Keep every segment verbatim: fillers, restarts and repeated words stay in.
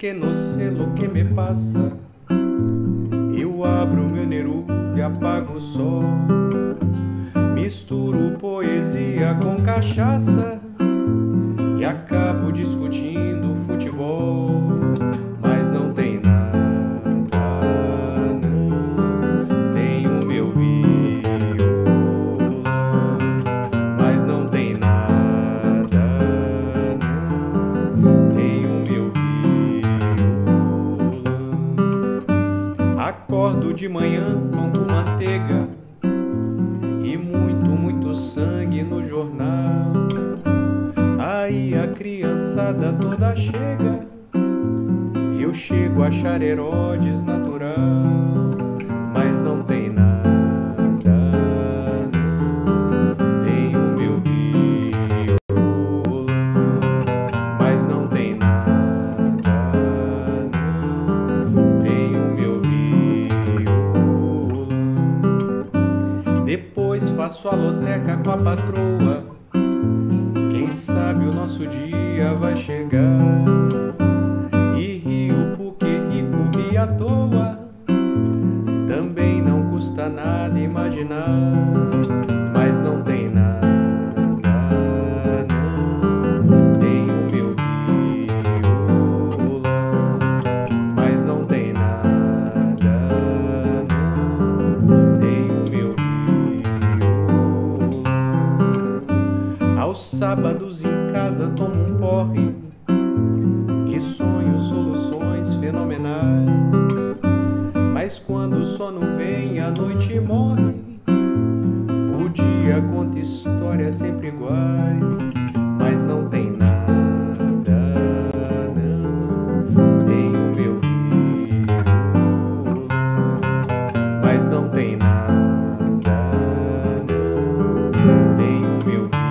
que no sé lo que me passa. Eu abro meu Neru e apago o sol. Misturo poesia com cachaça e acabo discutindo futebol. Mas não tem nada, não. Tenho meu violão. Mas não tem nada, não. Tenho meu violão. Acordo de manhã, pão com manteiga e muito, muito sangue no jornal. Aí a criançada toda chega, eu chego a achar Herodes natural. Mas não tem nada, não. Tenho meu violão. Mas não tem nada, não. Tenho meu violão. Depois faço a loteca com a patroa. Quem sabe o nosso dia vai chegar. E rio porque rico ri à toa. Também não custa nada imaginar. Mas não tem nada, não. Tenho meu violão. Mas não tem nada, não. Tenho meu violão. Aos sábados em casa tomo um porre e sonho soluções fenomenais. Mas quando o sono vem, a noite morre. O dia conta histórias sempre iguais. Mas não tem nada, não. Tenho meu violão. Mas não tem nada, não. Tenho meu violão.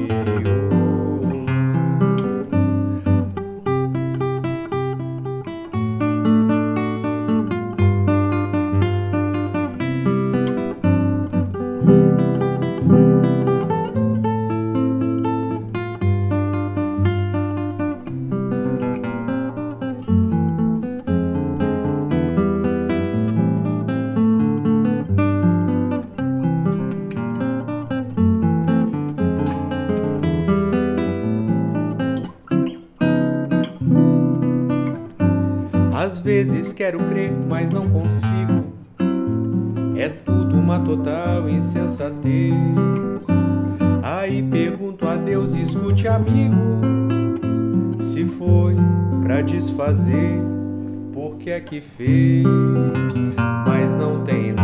Às vezes quero crer, mas não consigo. É tudo uma total insensatez. Aí pergunto a Deus, escute amigo, se foi pra desfazer, por que é que fez? Mas não tem nada.